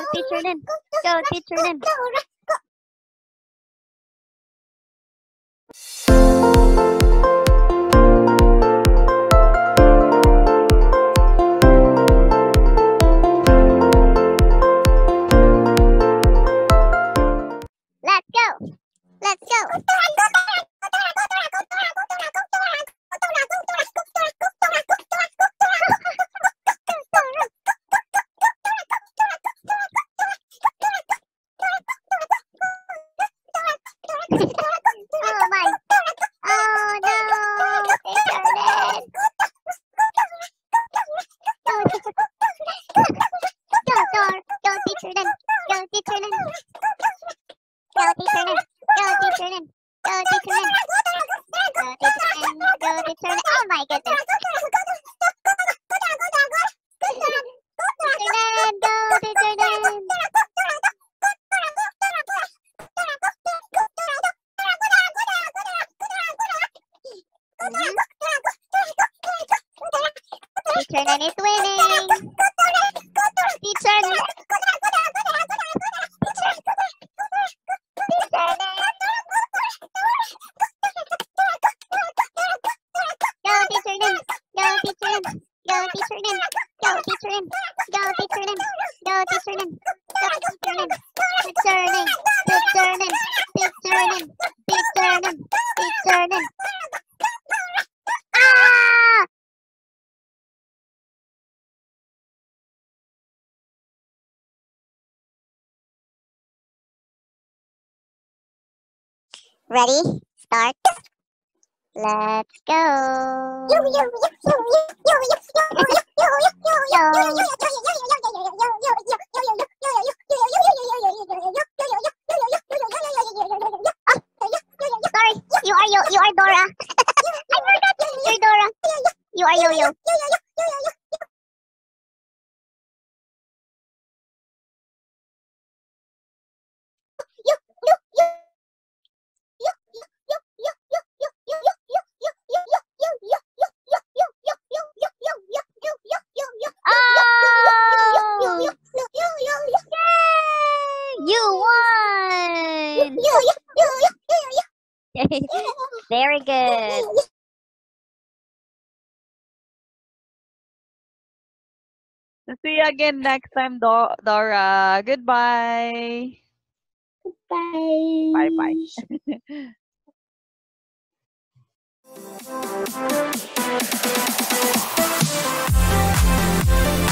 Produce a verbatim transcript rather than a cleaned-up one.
teacher Lynn. Go, teacher Lynn. Let's go. Let's go. Oh my. Oh no. Teacher Lynn. Go, teacher. Go, Dor. Go, teacher Lynn. Go, teacher Lynn. Go, teacher Lynn. Go, teacher Lynn. Go, teacher Lynn. Go, teacher Lynn. Go, teacher Lynn. Oh my goodness. Teacher Lynn. Go, teacher Lynn. Teacher Lynn is winning. Teacher Lynn. Go, teacher Lynn. Go, teacher Lynn. Go, teacher Lynn. Go, teacher Lynn. Go, teacher Lynn. Go, teacher Lynn. Go, teacher Lynn. Teacher Lynn. Teacher Lynn. Teacher Lynn. Teacher Lynn. Teacher Lynn. Ah! Ready? Start. Let's go. Sorry, you are you. You are Dora. I forgot you're Dora. You are Yo-Yo. Oh! Yay! You won! Very good. See you again next time, Do- Dora. Goodbye. Bye. Bye bye.